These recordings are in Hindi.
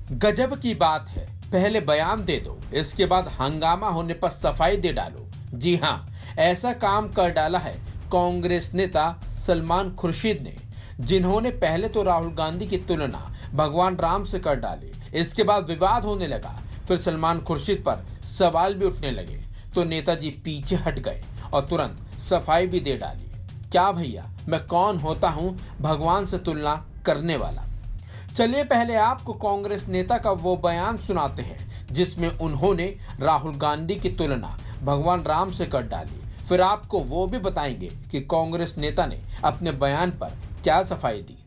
गजब की बात है, पहले बयान दे दो, इसके बाद हंगामा होने पर सफाई दे डालो। जी हाँ, ऐसा काम कर डाला है कांग्रेस नेता सलमान खुर्शीद ने, जिन्होंने पहले तो राहुल गांधी की तुलना भगवान राम से कर डाली। इसके बाद विवाद होने लगा, फिर सलमान खुर्शीद पर सवाल भी उठने लगे तो नेताजी पीछे हट गए और तुरंत सफाई भी दे डाली। क्या भैया, मैं कौन होता हूँ भगवान से तुलना करने वाला। चलिए पहले आपको कांग्रेस नेता का वो बयान सुनाते हैं जिसमें उन्होंने राहुल गांधी की तुलना भगवान राम से कर डाली। फिर आपको वो भी बताएंगे कि कांग्रेस नेता ने अपने बयान पर क्या सफाई दी।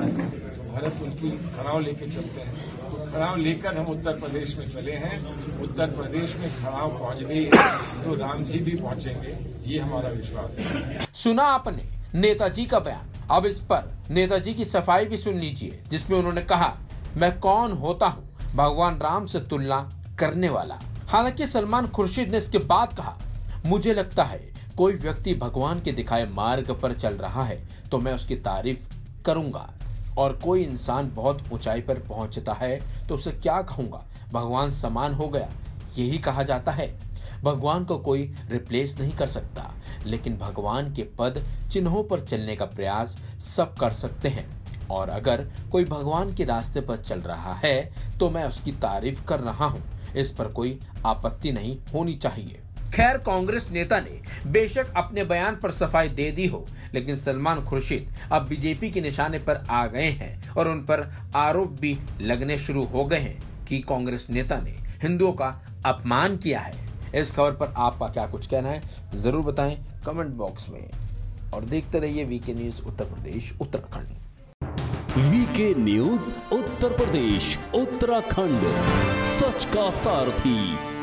भारत उनकी खड़ाव लेके चलते हैं, तो खड़ाव लेकर हम उत्तर प्रदेश में चले हैं। उत्तर प्रदेश में खड़ाव पहुंच गई तो राम जी भी पहुंचेंगे, ये हमारा विश्वास है। सुना आपने नेताजी का बयान, अब इस पर नेताजी की सफाई भी सुन लीजिए, जिसमें उन्होंने कहा, मैं कौन होता हूँ भगवान राम से तुलना करने वाला। हालांकि सलमान खुर्शीद ने इसके बाद कहा, मुझे लगता है कोई व्यक्ति भगवान के दिखाए मार्ग पर चल रहा है तो मैं उसकी तारीफ करूंगा, और कोई इंसान बहुत ऊंचाई पर पहुंचता है तो उसे क्या कहूंगा, भगवान समान हो गया। यही कहा जाता है, भगवान को कोई रिप्लेस नहीं कर सकता, लेकिन भगवान के पद चिन्हों पर चलने का प्रयास सब कर सकते हैं, और अगर कोई भगवान के रास्ते पर चल रहा है तो मैं उसकी तारीफ कर रहा हूं, इस पर कोई आपत्ति नहीं होनी चाहिए। खैर, कांग्रेस नेता ने बेशक अपने बयान पर सफाई दे दी हो, लेकिन सलमान खुर्शीद अब बीजेपी के निशाने पर आ गए हैं और उन पर आरोप भी लगने शुरू हो गए हैं कि कांग्रेस नेता ने हिंदुओं का अपमान किया है। इस खबर पर आपका क्या कुछ कहना है, जरूर बताएं कमेंट बॉक्स में, और देखते रहिए VK news Uttar Pradesh Uttarakhand. VK news Uttar Pradesh Uttarakhand, सच का सारथी।